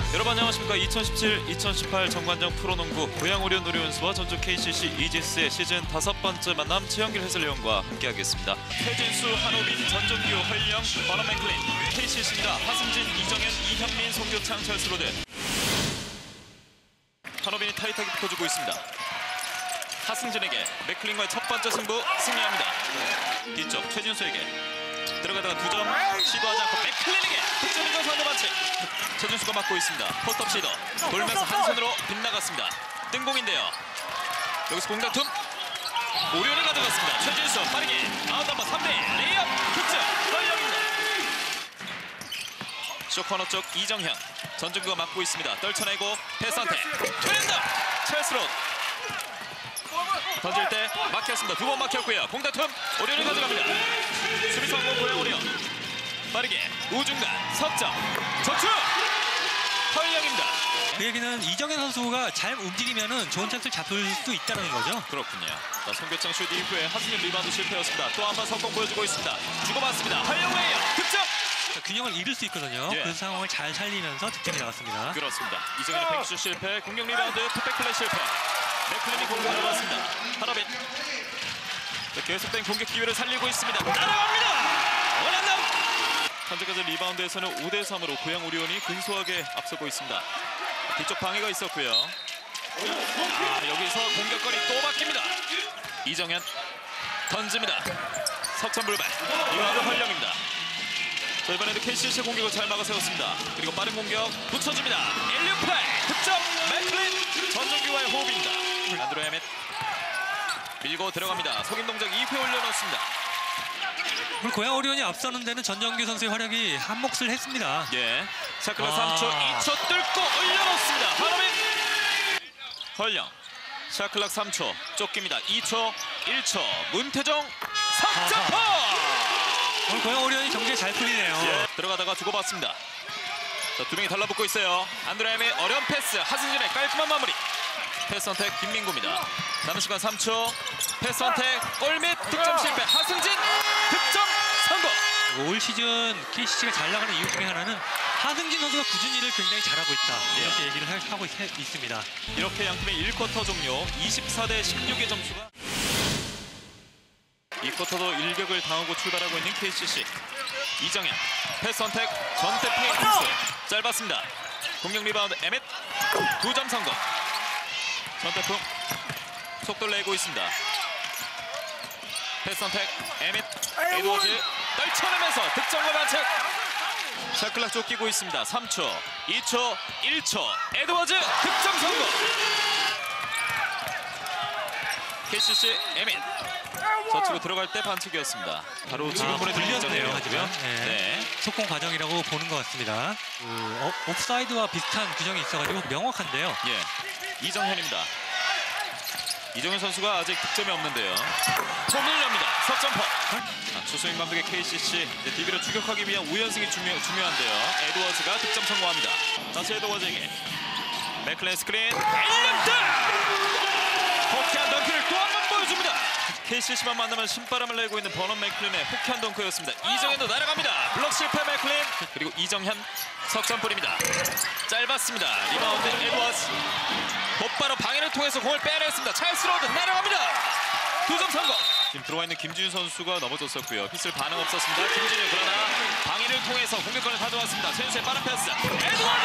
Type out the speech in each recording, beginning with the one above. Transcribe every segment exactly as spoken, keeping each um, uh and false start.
여러분 안녕하십니까. 이천십칠 이천십팔 정관장 프로농구 고양 오리온 노리온스와 전주 케이씨씨 이지스의 시즌 다섯 번째 만남 최영길 해설위원과 함께하겠습니다. 최진수, 한호빈, 전종규, 허일영, 버너 맥클린, 케이씨씨입니다. 하승진, 이정현, 이현민, 송교창, 찰스로드. 한호빈이 타이트하게 붙어주고 있습니다. 하승진에게 맥클린과의 첫 번째 승부 승리합니다. 뒤쪽 최진수에게 들어가다가 두 점 시도하지 않고 맥클린에게 득점인 건 선두 반칙. 최준수가 맡고 있습니다. 포스트업 시도 돌면서 한 손으로 빗나갔습니다. 뜬공인데요. 여기서 공 다툼 오리온이 가져갔습니다. 최준수 빠르게 아웃 넘버 삼 대 레이업 득점 허일영입니다. 쇼코너 쪽 이정현 전준규가 맡고 있습니다. 떨쳐내고 패스한테 트렌더 찰스롯 던질 때 막혔습니다. 두 번 막혔고요. 공 다툼 오리온이 가져갑니다. 수비 성공 고양 오리온. 빠르게 우중간 석점 저축 허일영입니다. 그 얘기는 이정현 선수가 잘 움직이면 좋은 찬스를 잡을 수 있다는 거죠. 그렇군요. 자, 송교창 슛 이후에 하승진 리바운드 실패였습니다. 또 한 번 성공 보여주고 있습니다. 주고받습니다. 허일영 레이업 득점. 균형을 잃을 수 있거든요. 예. 그 상황을 잘 살리면서 득점이 나왔습니다. 그렇습니다. 이정현의 뱅크슛 실패, 공격 리바운드, 풋백 플레이 실패. 맥클린이 공격을 잡았습니다. 하나빈. 자, 계속된 공격 기회를 살리고 있습니다. 날아갑니다. 원앤다운. 현재까지 리바운드에서는 오 대 삼으로 고양 오리온이 근소하게 앞서고 있습니다. 뒤쪽 방해가 있었고요. 아, 여기서 공격거리 또 바뀝니다. 이정현 던집니다. 석점 불발. 리바운드 허일영입니다. 자, 이번에도 케이씨씨 공격을 잘 막아세웠습니다. 그리고 빠른 공격 붙여줍니다. 엘리오프 득점 맥클린 전종규와의 호흡입니다. 안드로 헤멧 밀고 들어갑니다. 속임 동작 이후에 올려놓습니다. 오늘 고양 오리온이 앞서는 데는 전정규 선수의 활약이 한 몫을 했습니다. 예, 샤클락 아. 삼 초, 이 초 뚫고 올려놓습니다. 하나빈 허일영 샤클락 삼 초 쫓깁니다. 이 초, 일 초 문태정 석점포. 오늘 고양 오리온이 경기에 잘 풀리네요. 예, 들어가다가 주고받습니다. 자, 두 명이 달라붙고 있어요. 안드레엠의 어려운 패스, 하승진의 깔끔한 마무리. 패스 선택 김민구입니다. 남은 시간 삼 초. 패스 선택 골밑 득점 실패. 하승진 득점 성공. 올 시즌 케이씨씨가 잘 나가는 이유 중에 하나는 하승진 선수가 꾸준히 일을 굉장히 잘하고 있다. 예. 이렇게 얘기를 하고 있, 있습니다. 이렇게 양팀의 일 쿼터 종료 이십사 대 십육의 점수가. 이 쿼터도 일격을 당하고 출발하고 있는 케이씨씨. 이정현 패스 선택 전태풍의 인수 짧았습니다. 공격 리바운드 에멧 두 점 성공. 전태풍 속도를 내고 있습니다. 패스 선택 에밋 에드워즈 떨쳐내면서 득점과 반칙. 샤클락 쫓기고 있습니다. 삼 초, 이 초, 일 초 에드워즈 득점 성공. 케이씨씨 에밋 저치고 들어갈 때 반칙이었습니다. 바로 지금 아, 보내드린 불렸네요. 하지만 네. 네. 네. 속공 과정이라고 보는 것 같습니다. 그, 어, 옵사이드와 비슷한 규정이 있어가지고 명확한데요. 예, 이정현입니다. 이정현 선수가 아직 득점이 없는데요. 폼을 엽니다. 석점포. 아, 추수인 감독의 케이씨씨 이제 디비로 추격하기 위한 오 연승이 중요, 중요한데요. 에드워즈가 득점 성공합니다. 다시 에드워즈에게 맥클린 스크린 엘리트 호키한 덩크를 또 한 번 보여줍니다. 케이씨씨만 만나면 신바람을 내고 있는 버넌 맥클린의 호키한 덩크였습니다. 이정현도 날아갑니다. 블록 실패 맥클린. 그리고 이정현 석점 뿌립니다. 짧았습니다. 리바운드 에드워즈 곧바로 방해를 통해서 공을 빼냈습니다. 찰스로드 날아갑니다. 두 점 성공. 지금 들어와 있는 김진유 선수가 넘어졌었고요. 휘슬 반응 없었습니다. 김진유 그러나 방해를 통해서 공격권을 가져왔습니다. 최윤수의 빠른 패스. 에드워즈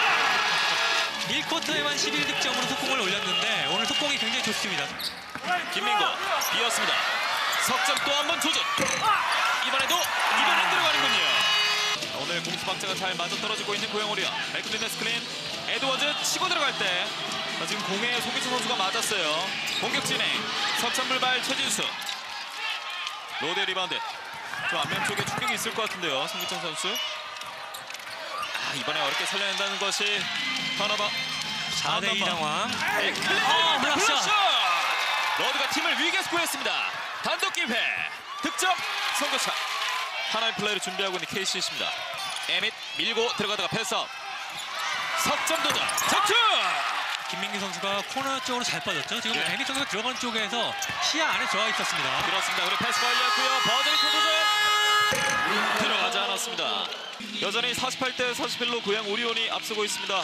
일 쿼터에만 십일 득점으로 속공을 올렸는데 오늘 속공이 굉장히 좋습니다. 김민구 비었습니다. 석점 또 한 번 조준. 이번에도 이번엔 들어가는군요. 오늘 공수박자가 잘 맞아떨어지고 있는 고양 오리온. 맥클린의 스크린 에드워즈 치고 들어갈 때 자, 지금 공에 송기철 선수가 맞았어요. 공격 진행 석점 불발 최진수. 로드 리바운드. 좀 앞면 쪽에 충격이 있을 것 같은데요. 송기철 선수. 아, 이번에 어렵게 살려낸다는 것이 턴오버. 사 대 이 상황. 맥클린 아, 블락샷. 로드가 팀을 위기에서 구했습니다. 단독 기회. 득점 성공차. 하나의 플레이를 준비하고 있는 케이씨씨입니다. 에밋 밀고 들어가다가 패스업. 석점 도전. 적중. 김민규 선수가 코너 쪽으로 잘 빠졌죠. 지금 예. 에밋 선수가 들어가는 쪽에서 시야 안에 들어가 있었습니다. 그렇습니다. 그리고 패스 걸렸고요. 버저리 도전. 들어가지 않았습니다. 여전히 사십팔 대 사십일로 고양 오리온이 앞서고 있습니다.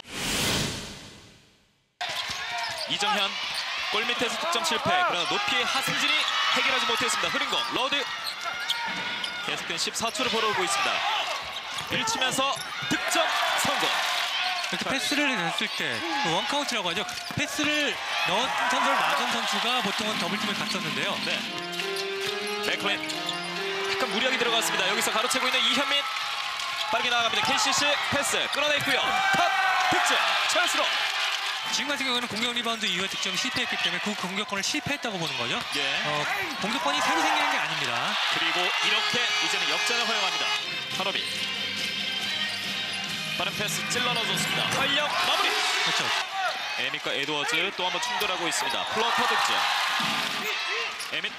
이정현 골 밑에서 득점 실패. 그러나 높이의 하승진이 해결하지 못했습니다. 흐린 공 러드. 계속된 십사 초를 벌어오고 있습니다. 밀치면서 득점 성공. 이렇게 패스를 냈을 때 원카운트라고 하죠. 패스를 넣은 선수를 막은 선수가 보통은 더블팀을 갔었는데요. 네. 맥클린 약간 무리하게 들어갔습니다. 여기서 가로채고 있는 이현민 빠르게 나아갑니다. 케이씨씨 패스 끌어냈고요. 컷 득점 찰스로. 지금 같은 경우는 공격 리바운드 이후에 득점이 실패했기 때문에 그 공격권을 실패했다고 보는 거죠. 예. 어, 공격권이 새로 생기는 게 아닙니다. 그리고 이렇게 이제는 역전을 허용합니다. 한호빈 빠른 패스 찔러 넣어줬습니다. 활력 마무리. 그렇죠. 에밋과 에드워즈 또 한번 충돌하고 있습니다. 플러터 득점. 에밋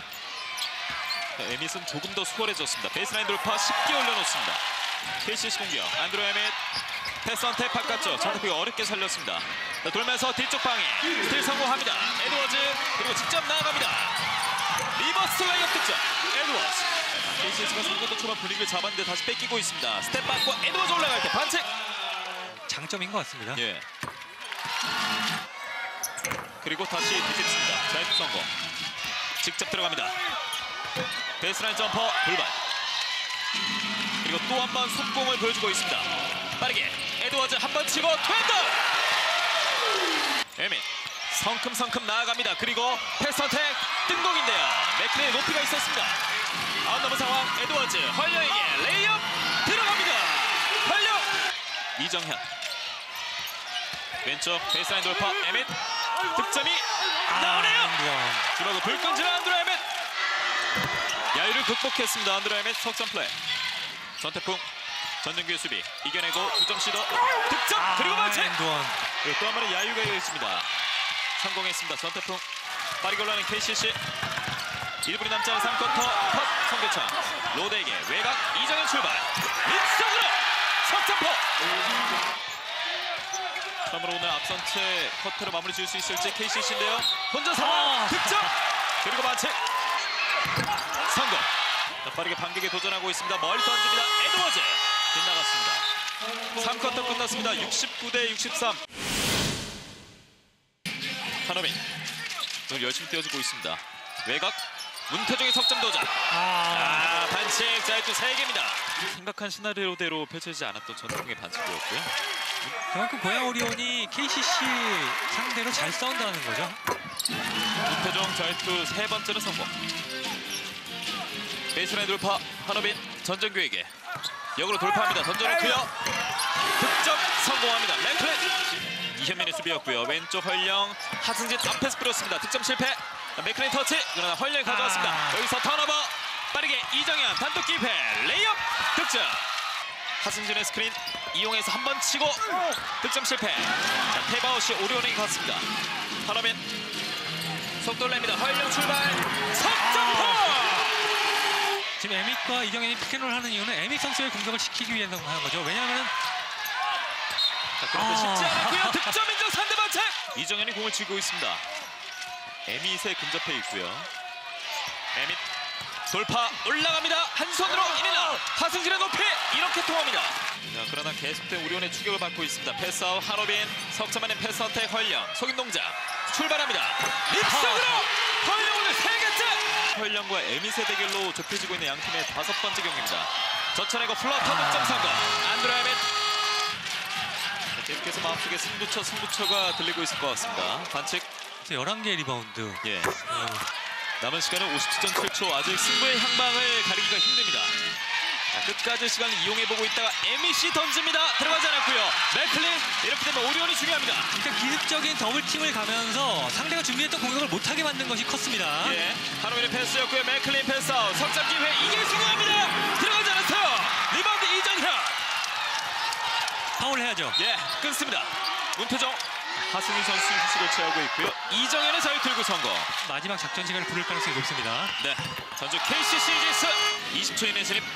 에밋은 조금 더 수월해졌습니다. 베이스라인 돌파 쉽게 올려놓습니다. 케이씨씨 공격 안드로 에밋 패스 선택 바깥쪽 정답이 어렵게 살렸습니다. 자, 돌면서 뒤쪽 방해 스틸 성공합니다. 에드워즈 그리고 직접 나아갑니다. 리버스 레이업 득점 에드워즈. 케이씨씨가 삼 쿼터 초반 분위기를 잡았는데 다시 뺏기고 있습니다. 스텝 바꿔 에드워즈 올라갈 때 반칙. 장점인 것 같습니다. 예. 그리고 다시 뒤집습니다. 자유투 성공. 직접 들어갑니다. 베이스라인 점퍼 불발. 그리고 또 한 번 속공을 보여주고 있습니다. 빠르게 에드워즈 한 번 치고 투핸드. 에밋 성큼성큼 나아갑니다. 그리고 패스 선택 뜬공인데요. 맥클린의 높이가 있었습니다. 아웃 넘어 상황 에드워즈 헐령에게 레이업 들어갑니다. 헐령. 이정현 왼쪽 베이스라인 돌파 에밋 득점이 나오네요. 아, 주먹을 불끈지는 안드로 에밋. 야유를 극복했습니다. 안드로 에밋 석점 플레이. 전태풍 전정규의 수비 이겨내고 두 점 시도 득점 그리고 반칙. 엔드원. 그리고 또 한 번의 야유가 있습니다. 성공했습니다. 전태풍 빠르게 올라가는 케이씨씨 일 분이 남지 않은 삼 쿼터 컷 성교창 로드에게 외곽 이정현 출발 립석으로 석점포. 처음으로 오늘 앞선 채 커트로 마무리 지을 수 있을지 케이씨씨인데요. 혼자 상황 아. 득점 그리고 반칙 성공. 자, 빠르게 반격에 도전하고 있습니다. 멀리 던집니다. 에드워즈 빗나갔습니다. 삼 쿼터 끝났습니다. 육십구 대 육십삼. 한호민 오늘 열심히 뛰어주고 있습니다. 외곽 문태종의 석점 도전. 아, 아 반칙 자유투 세 개입니다. 생각한 시나리오대로 펼쳐지지 않았던 전태풍의 반칙이었고요. 그만큼 고양 오리온이 케이씨씨 상대로 잘 싸운다는 거죠. 문태종 자유투 세 번째는 성공. 베이스라인 돌파 한호빈 전정규에게 역으로 돌파합니다. 던져놓고요. 득점 성공합니다. 맥클린 이현민의 수비였고요. 왼쪽 헐령 하승진 앞에서 뿌렸습니다. 득점 실패. 맥클린 터치 그러나 헐령이 가져왔습니다. 아. 여기서 턴오버 빠르게 이정현 단독 기회 레이업 득점. 하승진의 스크린 이용해서 한 번 치고 득점 실패. 자, 탭아웃이 오리온에게 갔습니다. 한호빈 속도를 냅니다. 헐령 출발 석점포. 지금 에밋과 이정현이 피켓롤 하는 이유는 에밋 선수의 공격을 시키기 위해서 하는 거죠. 왜냐하면 자, 그런데 쉽지 아. 않았고요. 득점 인정 상대 반칙. 이정현이 공을 쥐고 있습니다. 에밋에 근접해 있고요. 에밋 돌파 올라갑니다. 한 손으로 이내나 하승진의 높이 이렇게 통합니다. 자, 그러나 계속된 우리온의 추격을 받고 있습니다. 패스아웃 한호빈 석점안의 패스 선택 헐령 속인 동작 출발합니다. 립석으로 헐령 오늘 세 개째. 헐령과 에밋의 대결로 좁혀지고 있는 양팀의 다섯 번째 경기입니다. 젖혀내고 플러터 득점 성공. 안드로 에밋. 자, 계속해서 마음속에 승부처 승부처가 들리고 있을 것 같습니다. 반칙. 열한 개 리바운드. 예. 어, 남은 시간은 오십칠 점 칠 초. 아직 승부의 향방을 가리기가 힘듭니다. 자, 끝까지 시간을 이용해보고 있다가 에밋이 던집니다. 들어가지 않았고요. 맥클린 이렇게 되면 오리온이 중요합니다. 그러니까 기습적인 더블팀을 가면서 상대가 준비했던 공격을 못하게 만든 것이 컸습니다. 예, 한호민의 패스였고요. 맥클린 패스아웃. 석점 기회 이게 중요합니다. 들어가지 않았어요. 리바운드 이정현. 파울 해야죠. 예, 끊습니다. 문태정 하승민 선수 휴식을 취하고 있고요. 이정현의 자유 들고 성공. 마지막 작전 시간을 부를 가능성이 높습니다. 네, 전주 케이씨씨 이지스 이십 초 이내 진입.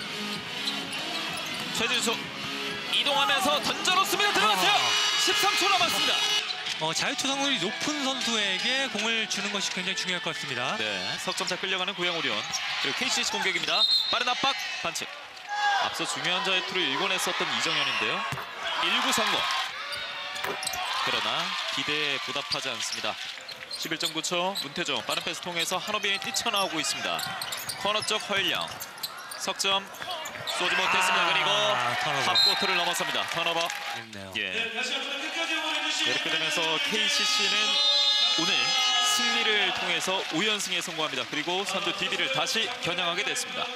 최진수 이동하면서 던져놓습니다. 들어갔어요. 아. 십삼 초 남았습니다. 어, 자유투 성공률이 높은 선수에게 공을 주는 것이 굉장히 중요할 것 같습니다. 네, 석점차 끌려가는 고양 오리온. 그리고 케이씨씨 공격입니다. 빠른 압박 반칙. 앞서 중요한 자유투를 일궈냈었던 이정현인데요. 일 구 성공. 그러나 기대에 보답하지 않습니다. 십일 점 구 초 문태종 빠른 패스 통해서 한호빈이 뛰쳐나오고 있습니다. 코너 쪽 허일영. 석점 쏘지 못했습니다. 아, 그리고 턴오버. 합코트를 넘어섭니다. 턴오버. 됐네요. 예. 이렇게 되면서 케이씨씨는 오늘 승리를 통해서 오 연승에 성공합니다. 그리고 선두 디비를 다시 겨냥하게 됐습니다.